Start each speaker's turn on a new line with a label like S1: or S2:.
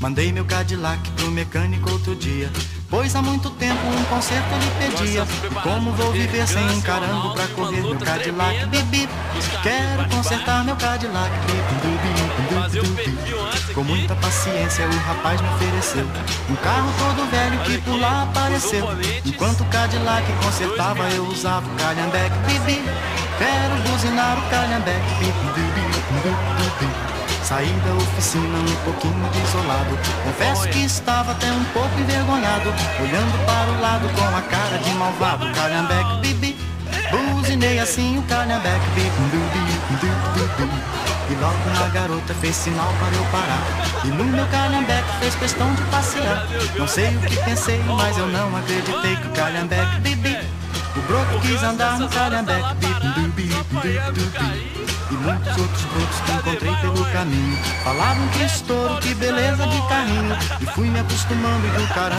S1: Mandei meu Cadillac pro mecânico outro dia, pois há muito tempo um conserto ele pedia. E como vou viver sem um carango pra correr meu Cadillac? Bibi, quero consertar meu Cadillac. Com muita paciência o rapaz me ofereceu um carro todo velho que por lá apareceu. Enquanto o Cadillac consertava eu usava o calhambeque. Bibi, quero buzinar o calhambeque. Saí da oficina um pouquinho desolado, confesso que estava até um pouco envergonhado, olhando para o lado com a cara de malvado. Calhambeque, bibi, buzinei assim o calhambeque, bibi. E logo uma garota fez sinal para eu parar, e no meu calhambeque fez questão de passear. Não sei o que pensei, mas eu não acreditei que o calhambeque, bibi, o broco quis andar no calhambeque, bibi. E muitos outros brocos que encontrei pelo caminho falavam que estouro, que beleza de carrinho. E fui me acostumando e do caramba